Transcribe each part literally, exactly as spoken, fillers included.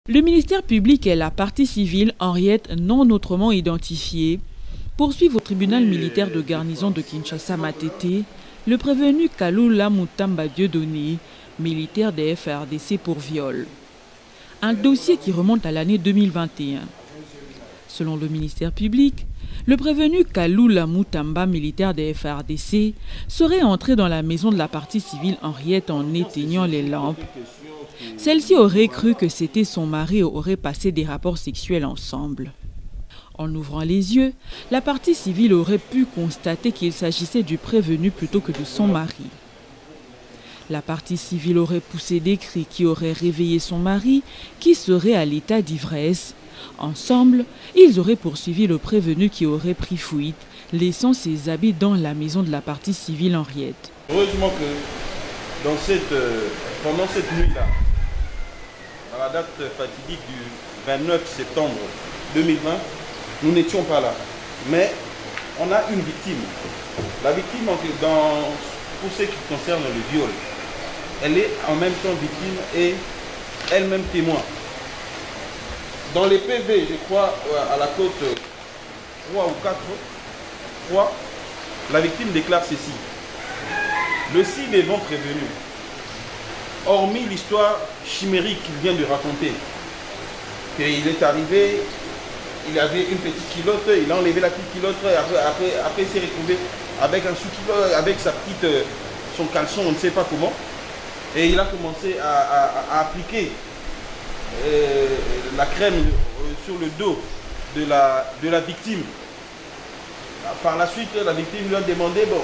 Le ministère public et la partie civile Henriette non autrement identifiée poursuivent au tribunal militaire de garnison de Kinshasa-Matete le prévenu Kalula Mutamba Dieudonné, militaire des F A R D C pour viol. Un dossier qui remonte à l'année deux mille vingt et un. Selon le ministère public, le prévenu Kalula Mutamba, militaire des F A R D C, serait entré dans la maison de la partie civile Henriette en éteignant les lampes. Celle-ci aurait cru que c'était son mari et aurait passé des rapports sexuels ensemble. En ouvrant les yeux, la partie civile aurait pu constater qu'il s'agissait du prévenu plutôt que de son mari. La partie civile aurait poussé des cris qui auraient réveillé son mari, qui serait à l'état d'ivresse. Ensemble, ils auraient poursuivi le prévenu qui aurait pris fuite, laissant ses habits dans la maison de la partie civile Henriette. Heureusement que dans cette, euh, pendant cette nuit-là, à la date fatidique du vingt-neuf septembre deux mille vingt, nous n'étions pas là. Mais on a une victime. La victime, dans, pour ce qui concerne le viol, elle est en même temps victime et elle-même témoin. Dans les P V, je crois, à la côte trois ou quatre, trois, la victime déclare ceci. Le ci-devant prévenu, hormis l'histoire chimérique qu'il vient de raconter, qu'il est arrivé, il avait une petite culotte, il a enlevé la petite culotte, après, après, après il s'est retrouvé avec un sous-culotte, avec sa petite, son caleçon, on ne sait pas comment, et il a commencé à, à, à appliquer euh, la crème sur le dos de la, de la victime. Par la suite, la victime lui a demandé, bon,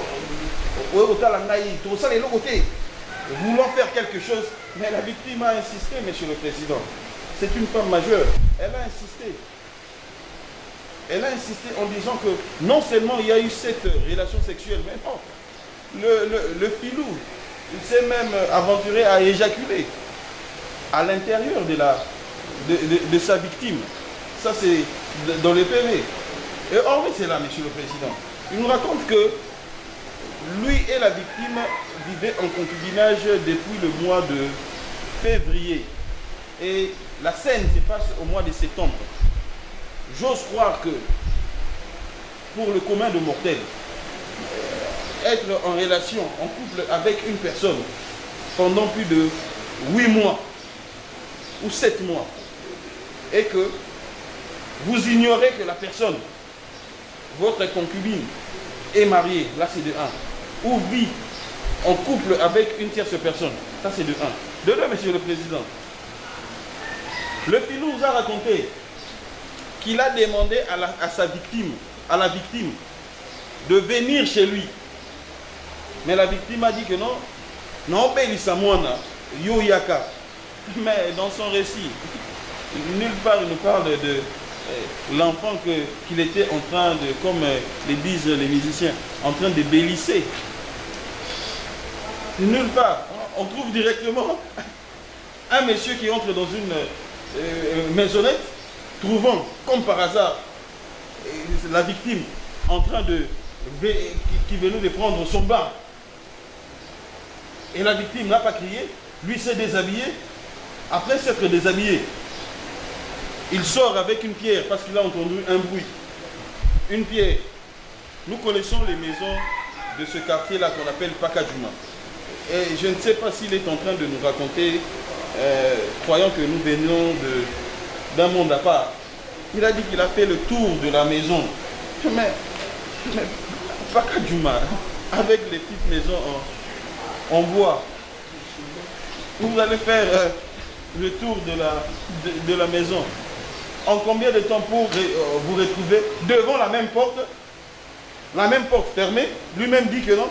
voulant faire quelque chose, mais la victime a insisté, Monsieur le Président. C'est une femme majeure, elle a insisté. Elle a insisté en disant que non seulement il y a eu cette relation sexuelle, mais non, le, le, le filou, il s'est même aventuré à éjaculer à l'intérieur de, la, de, de, de sa victime. Ça, c'est dans les P V. Et or, oui, c'est là, Monsieur le Président. Il nous raconte que lui et la victime vivaient en concubinage depuis le mois de février. Et la scène se passe au mois de septembre. J'ose croire que, pour le commun de mortels, être en relation, en couple avec une personne pendant plus de huit mois ou sept mois, et que vous ignorez que la personne, votre concubine, est mariée, là c'est de un, ou vit en couple avec une tierce personne, ça c'est de un. De deux, Monsieur le Président, le filou nous a raconté qu'il a demandé à, la, à sa victime, à la victime, de venir chez lui. Mais la victime a dit que non, non, yo yaka. Mais dans son récit, nulle part il nous parle de, de l'enfant qu'il était en train de, comme les disent les musiciens, en train de bélisser. Nulle part. On trouve directement un monsieur qui entre dans une euh, maisonnette, trouvant, comme par hasard, la victime en train de, qui venait de prendre son bain. Et la victime n'a pas crié, lui s'est déshabillé. Après s'être déshabillé, il sort avec une pierre parce qu'il a entendu un bruit. Une pierre. Nous connaissons les maisons de ce quartier-là qu'on appelle Pakadjuma. Et je ne sais pas s'il est en train de nous raconter, euh, croyant que nous venons d'un monde à part. Il a dit qu'il a fait le tour de la maison. Mais, mais Pakadjuma, avec les petites maisons en, en bois, vous allez faire euh, le tour de la, de, de la maison. En combien de temps pour euh, vous retrouver devant la même porte, la même porte fermée? Lui-même dit que non.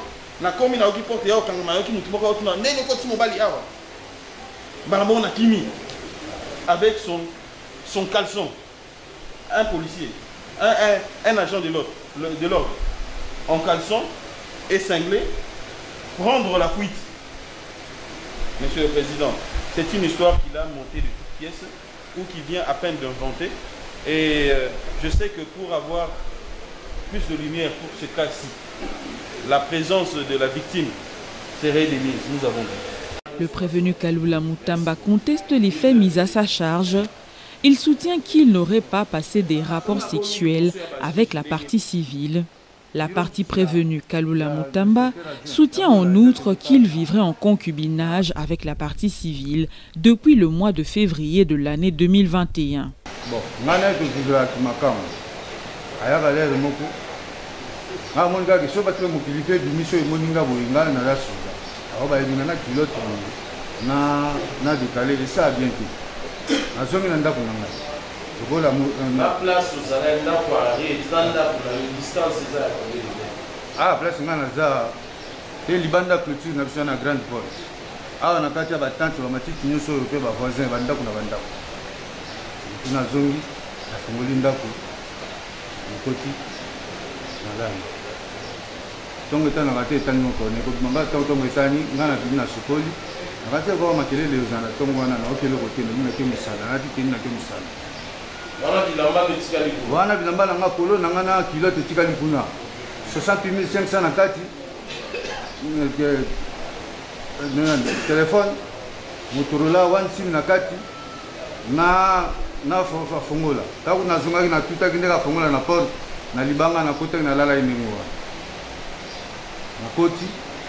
Avec son, son caleçon, un policier, un, un, un agent de l'ordre, en caleçon et cinglé, prendre la fuite. Monsieur le Président, c'est une histoire qu'il a montée de toutes pièces ou qui vient à peine d'inventer. Et euh, je sais que pour avoir plus de lumière pour ce cas-ci, la présence de la victime serait de mise, nous avons dit. Le prévenu Kalula Mutamba conteste les faits mis à sa charge. Il soutient qu'il n'aurait pas passé des rapports sexuels avec la partie civile. La partie prévenue Kalula Mutamba soutient en outre qu'il vivrait en concubinage avec la partie civile depuis le mois de février de l'année deux mille vingt et un. Bon, la place aux arènes là pour arrêter, pour la distance, c'est ça. Ah, place Nganaza, et Libanda clôture n'a pas grande porte. Ah, on a quatre battants sur la matière qui nous sont au pays, voisin, Vanda pour la Vanda. On a zongi, la Fongolinda pour le côté. Voilà. Donc, on a raté tant de monde, on a pas tant de métani, on a vu na Sokoli. On a raté voir ma télé, les gens, on a ok le côté, on a qui misala, on a dit qu'il n'a que misala. Wana bilamba betikali kuna. Wana bilamba nanga polo nanga na kilo tetikali kuna. soixante mille cinq cents na kati. Téléphone Motorola one sim na kati na na fongola. Ta kuna zunga na tuta kindeka fongola na port na libanga na kota na lala iningoa. Na koti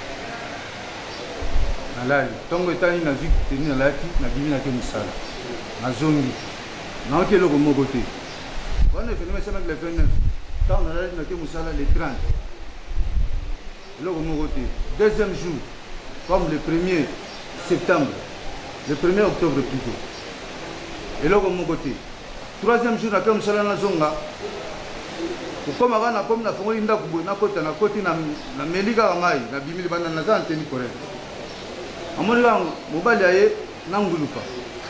na lali. Tongo etani na zik teni na lati na bibi na ke musala. Na zongi. Non, qui est le bon côté. On a fait le vingt-neuf. Quand on a fait le trente. Le bon côté. Deuxième jour, comme le premier septembre, le premier octobre plutôt. Et le bon côté. Troisième jour, on a fait le zonga. Comme avant, on a fait le zonga. On a fait le zonga. On a fait le zonga. On a fait le zonga. On a fait le zonga. On a fait le zonga. On a fait le zonga.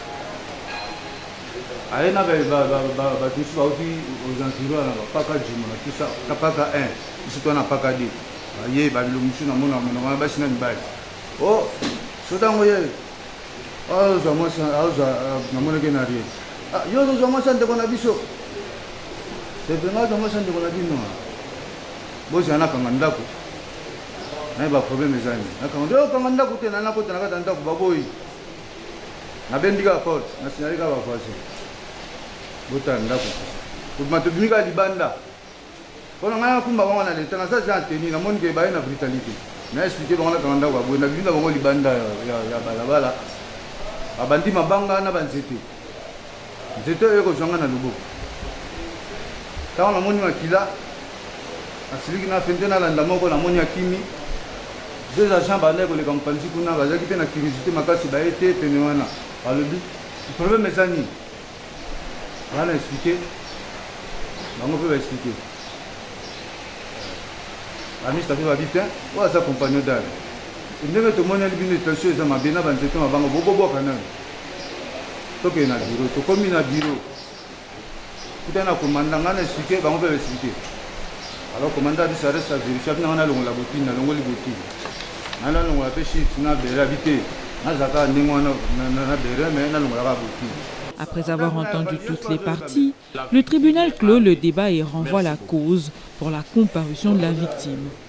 Aye na ba ba ba ba tusi ba uti aux environs na paka jimo na tusa na paka un iso na paka deux aye ba lo musu na mona mona ba sina mbai oh so tango ye ah zo mo sa ah zo na mona ke na ri ah yo zo mo sa ndeko na biso c'est vraiment zo mo sa ndeko na bino bo sa na kanga ndako na ba problème ezani na kanga ndo kanga ndako te na na ko te na ka ndako ba boy na bendiga court na sinalika ba voisin botanda ko ma to bimika libanda kono ngaya kumba wana le tanga sa ja teni na moni ke ba na brutalité na expliquer bango na kanda kwa bo na binda bango libanda ya ya balabala abandi mabanga na banzete nzete eko zonga na lubo tawana moni makila asiliki na fendena la ndamoko na moni akimi deux agents bande ko le kampanzi kuna bazaki pe na curiosité makasi ba été pene wana alobi le problème est sani. On va expliquer. On peut expliquer. La ministre va vite. On va s'accompagner d'elle. Il ne veut pas monnaie de tension. Ils ont bien avancé. On va beaucoup beaucoup quand même. Donc il y a un bureau. Tout comme il y a un bureau. Tout un commandant. On va expliquer. On peut expliquer. Alors le commandant dit ça reste à vérifier. On a la bottine. On a la bottine. On a la pêche. On a la vérité. On a la mais on a la bottine. Après avoir entendu toutes les parties, le tribunal clôt le débat et renvoie la cause pour la comparution de la victime.